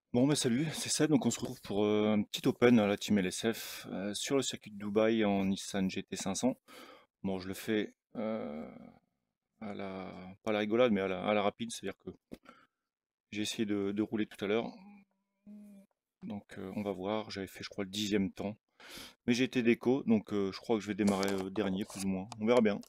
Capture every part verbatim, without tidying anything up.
Bon bah salut, c'est Seb, donc on se retrouve pour euh, un petit open à la Team L S F euh, sur le circuit de Dubaï en Nissan G T cinq cents. Bon, je le fais euh, à la, pas à la rigolade, mais à la, à la rapide, c'est-à-dire que j'ai essayé de, de rouler tout à l'heure. Donc euh, on va voir, j'avais fait je crois le dixième temps, mais j'ai été déco, donc euh, je crois que je vais démarrer euh, dernier plus ou moins. On verra bien.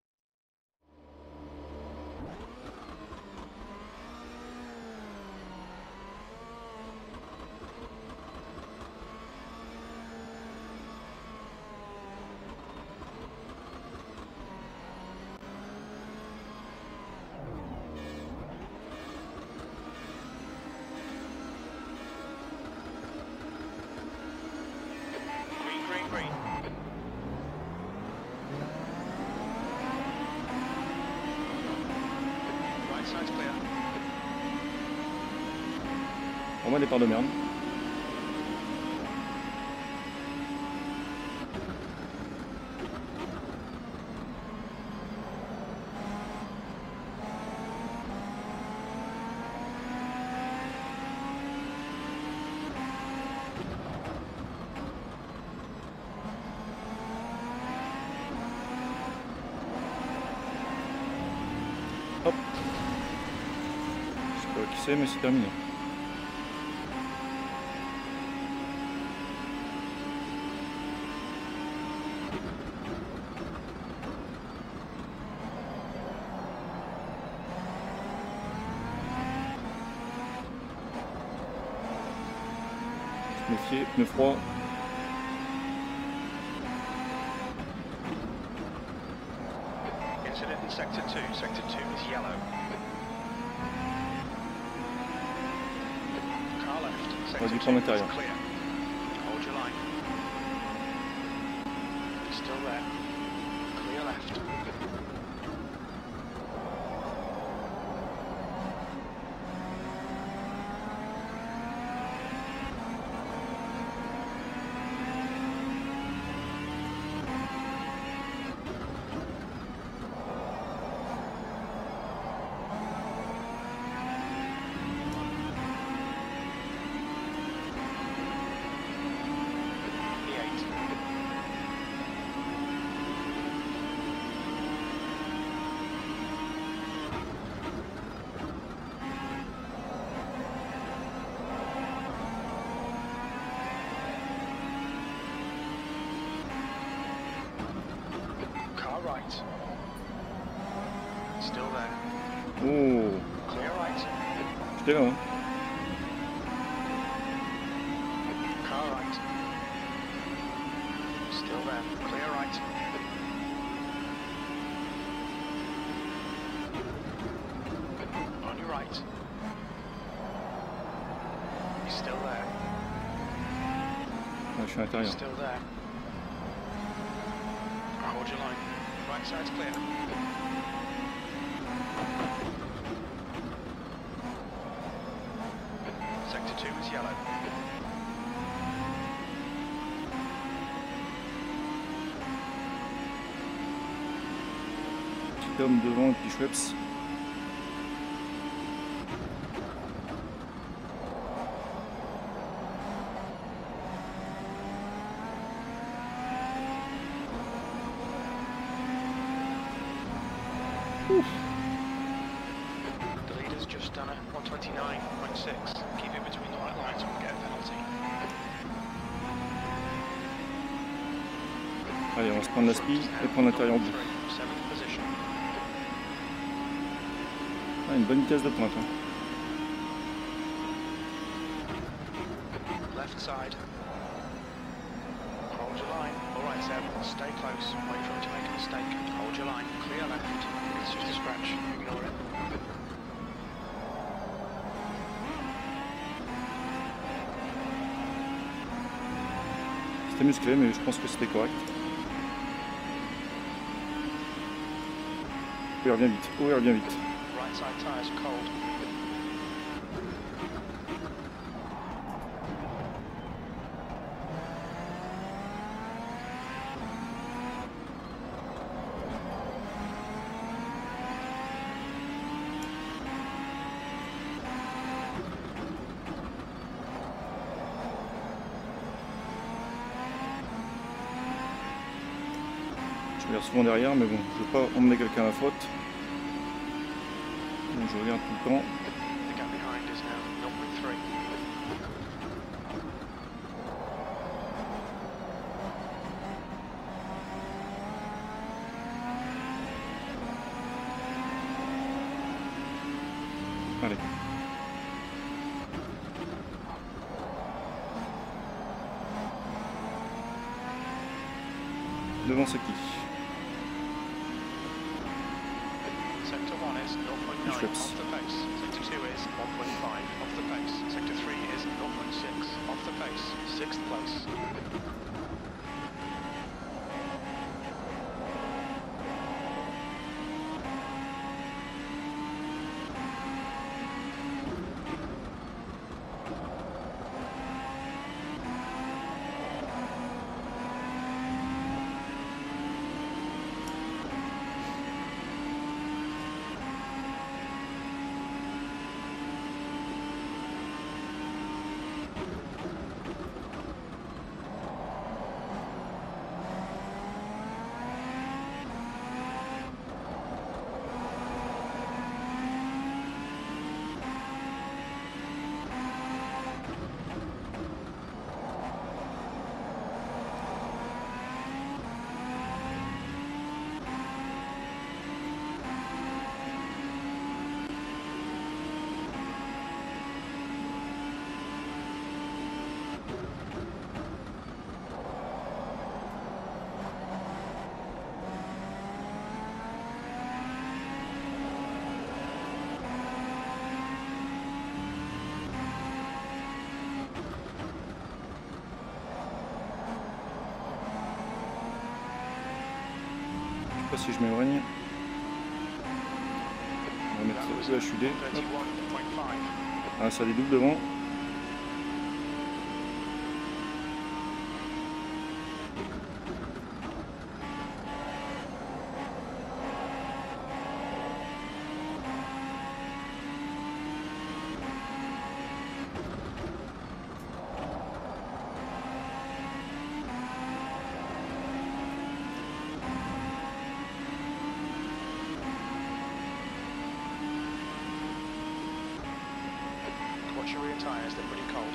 Green, green, green. Right side's clear. Vraiment départ de merde. Hop, je sais pas qui c'est, mais c'est terminé. Se méfier, pneu froid. Incident in sector two. Sector two is yellow. Car left. On va Sector du two prendre is l'intérieur. clear. Hold your line. It's still there. Clear left. V eight. Car right. Still there. Oh, Clear right. j'étais là, hein. Car right. Still there. Clear right. On your right. He's still there. Ouais, je suis à l'intérieur. Still there. Hold your line. Right side's clear. Sector two is yellow. Petit homme devant et puis Schweppes. The leader's just done a one twenty-nine point six. Keep it between the white lines or we'll get a penalty. Allez, on va se prendre la speed et prendre l'intérieur au bout. Three, seventh position. Ah, une bonne vitesse de pointe, hein. Left side. Hold your line. Alright, Seb. Stay close. Wait for him to make a mistake. Hold your line. Clear left. It's just a scratch. Ignore it. C'était musclé, mais je pense que c'était correct. Oh, il revient vite. Oh, il revient vite. Right side tyres cold. Je regarde souvent derrière, mais bon, je veux pas emmener quelqu'un à la faute. Donc je regarde tout le temps. The gap behind is now zero point three. Allez. Devant c'est qui? Sector one is zero point nine Schweppes. off the pace. Sector two is one point five off the pace. Sector three is zero point six off the pace. Sixth place. Je sais pas si je m'éloigne. On va mettre That was le H U D. Hop. thirty-one point five. Ah, ça dédouble devant. Watch your rear tyres, they're pretty cold.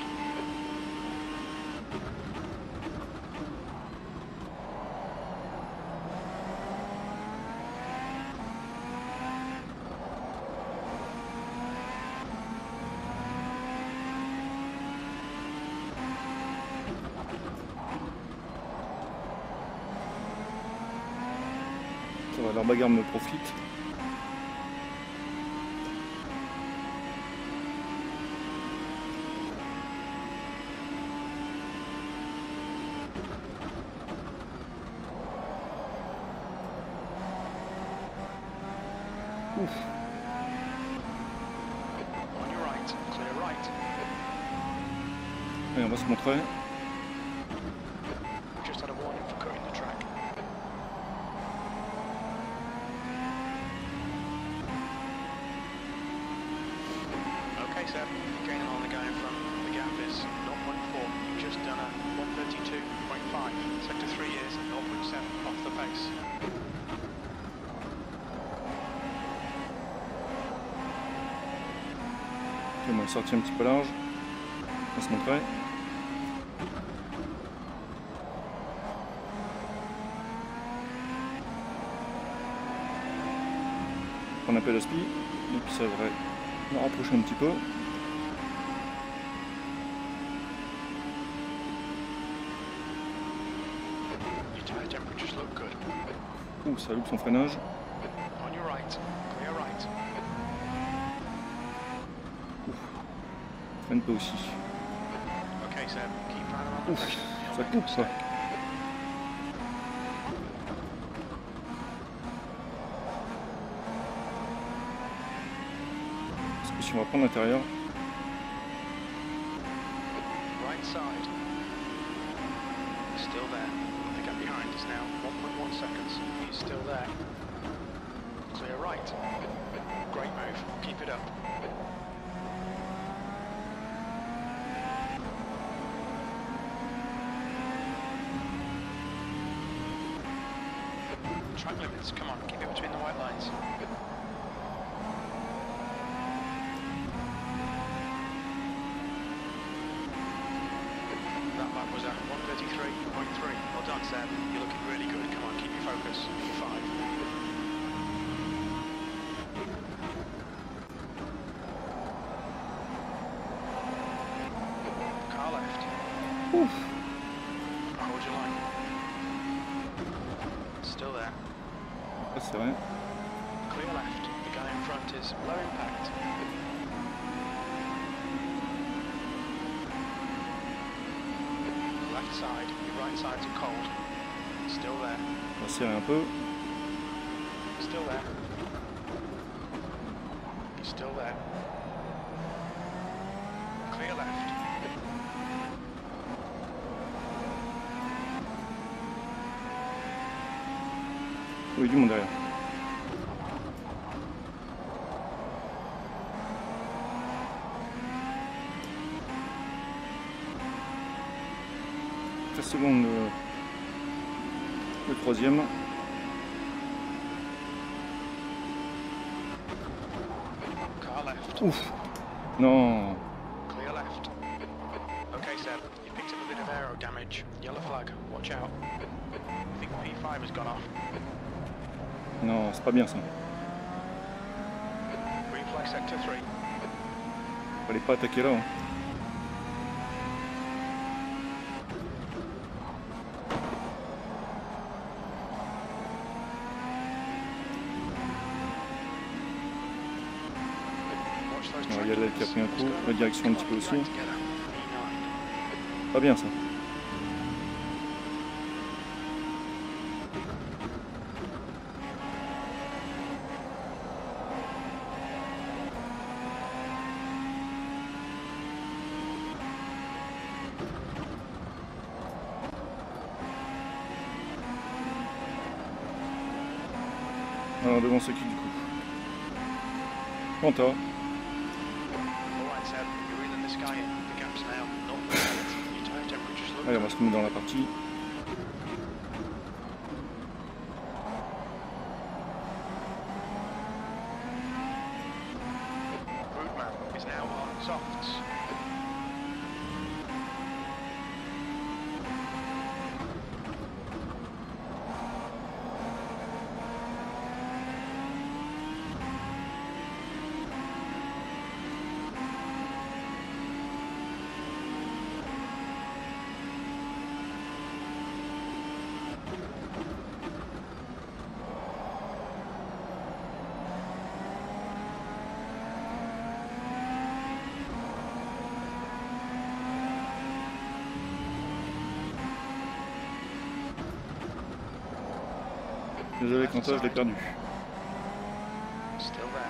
Ça va, leur bagarre me profite. Ouf. On your right, clear right. Allez, on va se montrer. We've just had a warning for cutting the track. Okay, sir, gaining on the guy in front. The gap is zero point four. You've just done a one thirty-two point five. Sector three is zero point seven off the pace. Ok, on va le sortir un petit peu large. On va se montrer. Prendre un peu d'aspi. Et puis ça devrait me rapprocher un petit peu. Your tyre temperatures look good. Ouh, ça loupe son freinage. On your right, clear right. Freine pas aussi. Okay, sir, keep right around the Ouf, pressure. You'll ça make a coupe ça. mistake. Parce que si on va prendre l'intérieur, Right side. Still there. The gap behind is now one point one seconds. He's still there. Clear right. Great move. Keep it up. Track limits, come on, keep it between the white lines. That lap was at one thirty-three point three. Well done, Seb. You're looking really good. Come on, keep your focus. Five. Car left. Ouf. Hold your line. Still there. Ah, c'est rien. Clear left. The guy in front is low impact. Left side. Your right sides are cold. Still there. On va serrer un peu. Still there. You're still there. Clear left. Oui, du monde derrière. treize secondes le, le troisième. Car left. Ouf. Non. Clear left. Okay, Seb. You picked up a bit of aero damage. Yellow flag. Watch out. I think P five has gone off. Non, c'est pas bien ça. Green flag sector three. Fallait pas attaquer là. Hein. Watch those Il track y a l'aile qui a pris un limits. coup, la direction un petit peu aussi. Right together. E nine. Pas bien ça. Alors devant ce qui du coup. Quanta. All right, Seb. You're reeling this guy in. The gap's now not percent. Your tire temperature's low. Allez, on va se remettre dans la partie. Roadman is now on softs. Désolé Quanta, je l'ai perdu. Still there.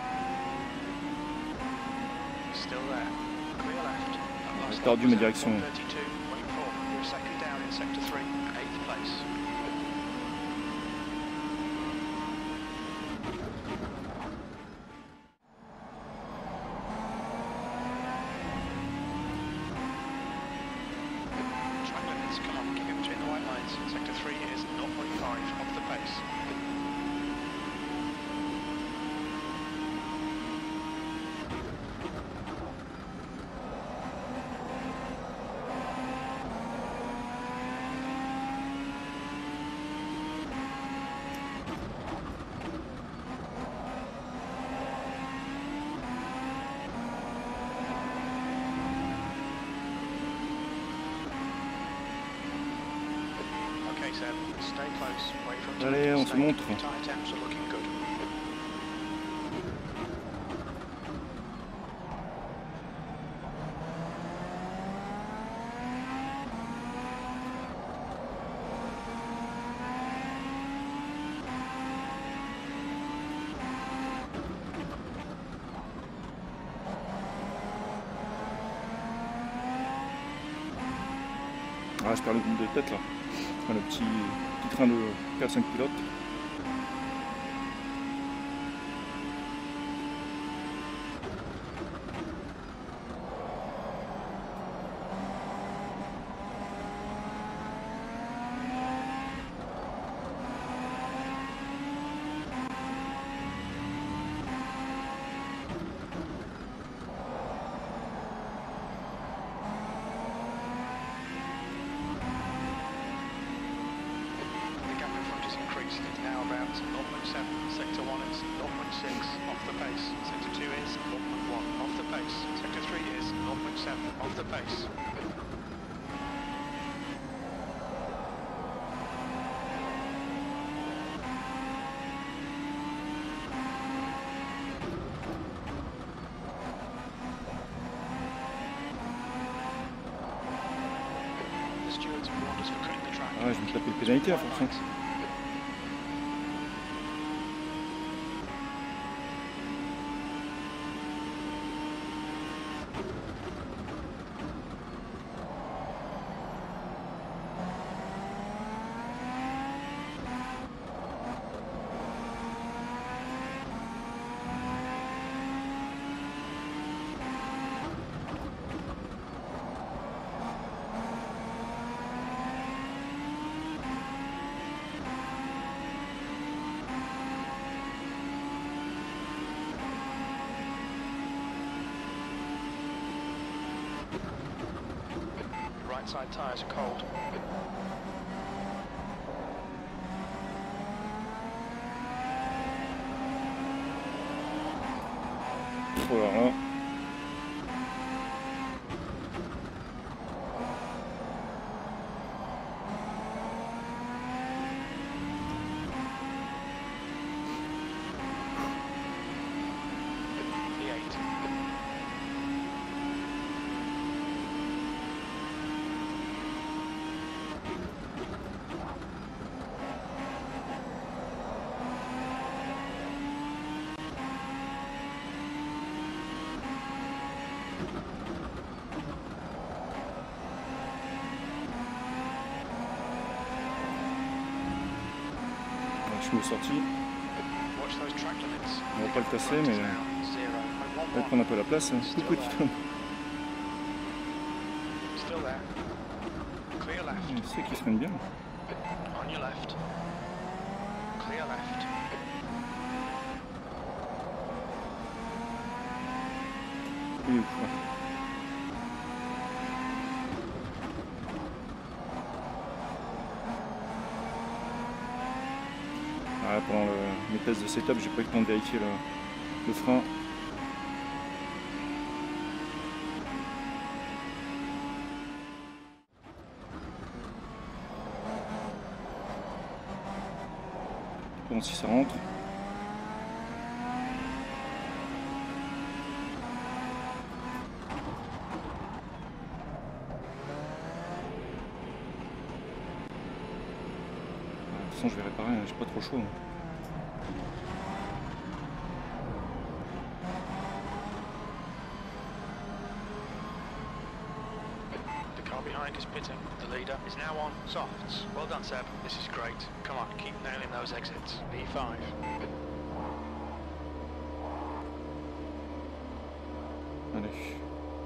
Still there. Clear left. That last J'ai perdu lap ma was at direction. one thirty-two point four. You're second down in sector three, eighth place. Track limits, come on, keep it between the white lines. Sector three is zero point five off the pace. Okay, Seb, stay close. Wait for him to Allez, lift on the se snake. montre. Your tire temps are looking good. Ah, je perds le bout de tête là. Enfin, le petit, petit train de quatre cinq pilotes. pace. It's now about zero point seven. Sector one is zero point six off the pace. Sector two is zero point one off the pace. Sector three is zero point seven off the pace. Ah, je vais me taper le pénalité à force. Hein. Right side tyres are cold. Oh là là. Je me suis sorti. On va pas le tasser, mais on va prendre un peu la place. Tout petit. Je sais qu'ils se mènent bien. Il est ouf, ouais. Ah, pendant le, mes tests de setup, j'ai pas eu le temps de vérifier le, le frein. Bon, si ça rentre. De toute façon, je vais réparer, hein, j'ai pas trop chaud. Hein. Behind is pitting. The leader is now on softs. Well done, Seb. This is great. Come on, keep nailing those exits. V five. Allez.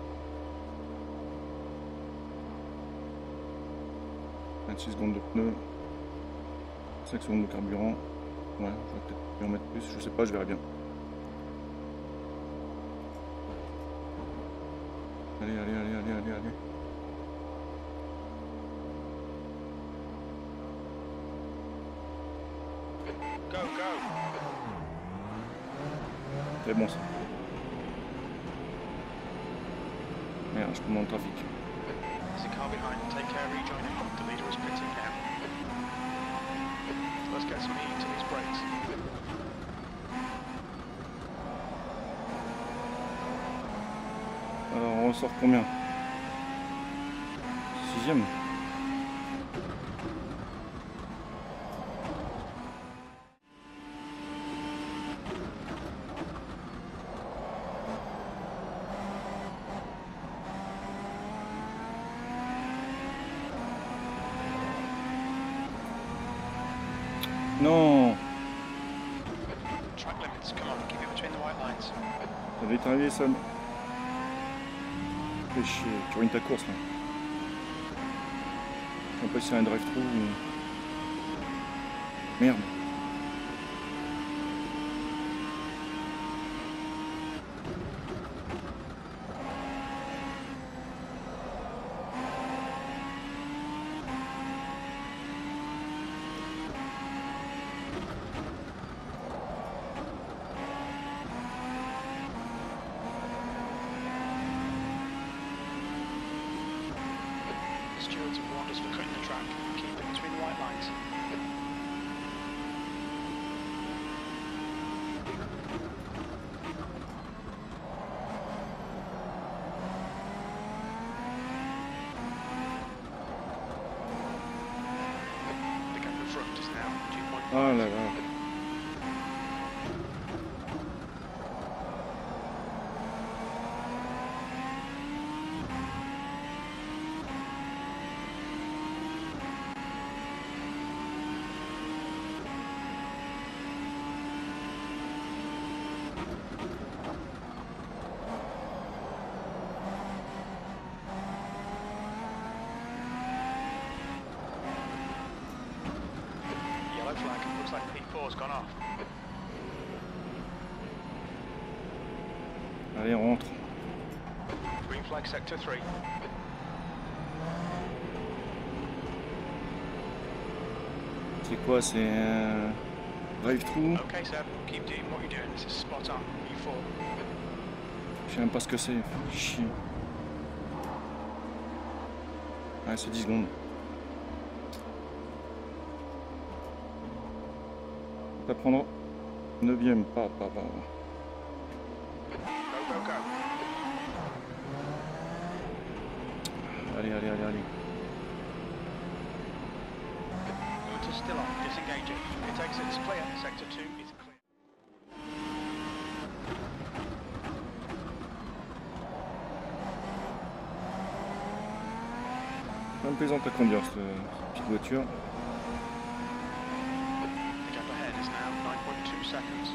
vingt-six secondes de pneus. cinq secondes de carburant. Ouais, je vais peut-être en mettre plus. Je sais pas, je verrai bien. Allez, allez, allez, allez, allez, allez. Go, go. C'est bon ça. Merde, je tombe dans le trafic. There's a car behind. Take care, rejoining. The leader is pitting now. Let's get some heat to these brakes. Alors on ressort combien? Sixième. Non. Track limits, come on, keep it between the white lines. Ça va vite arriver, Sam. Fais chier, tu ruines ta course là. Je sais pas si c'est un drive-thru ou... Merde. Wanders for cutting the track. Keep it between the white lines. The gap in front is now two point five. Ah là là. Yellow flag. Looks like P four's gone off. Allez, on rentre. Green flag sector three. C'est quoi? C'est un drive-through? Okay, Seb. Keep doing what you're doing. This is spot on. P four. Je sais même pas ce que c'est. Chier. Ouais, c'est dix secondes. Ça prendra neuvième, pas, pas, pas. Go, go, go. Allez, allez, allez, allez. Motor's still on. Disengaging. It takes it's clear. Sector two is clear. Ça me plaisante à conduire cette petite voiture. The gap ahead is now nine point two seconds.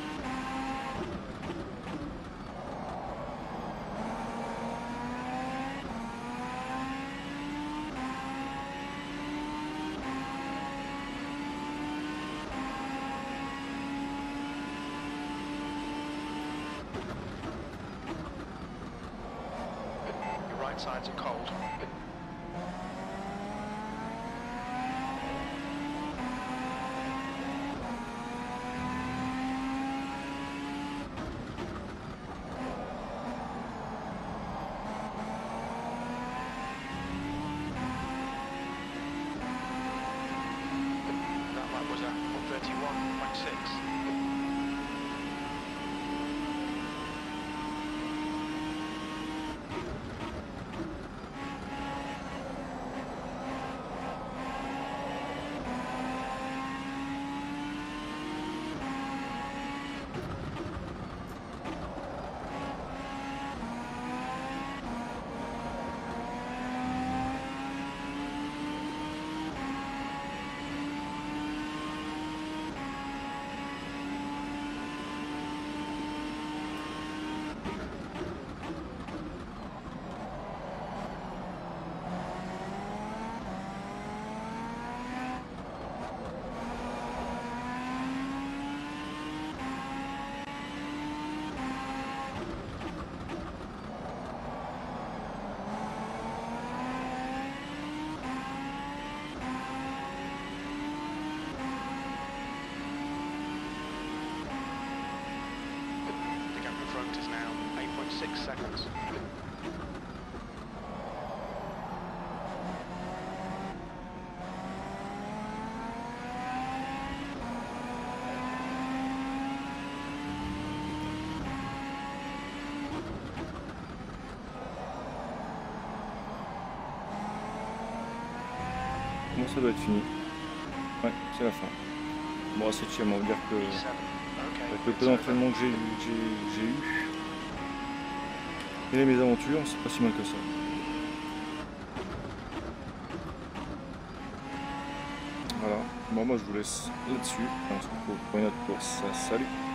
Your right sides are cold. That lap was at one thirty-one point six. The gap in front is now eight point six seconds. Bon, ça doit être fini. Ouais, c'est la fin. Bon, à septième, on va dire que P seven. Okay. avec le it's peu over. d'entraînement que j'ai j'ai- j'ai eu et les mésaventures, c'est pas si mal que ça. Voilà. Bon, moi je vous laisse là-dessus. On se retrouve pour une autre course. Salut!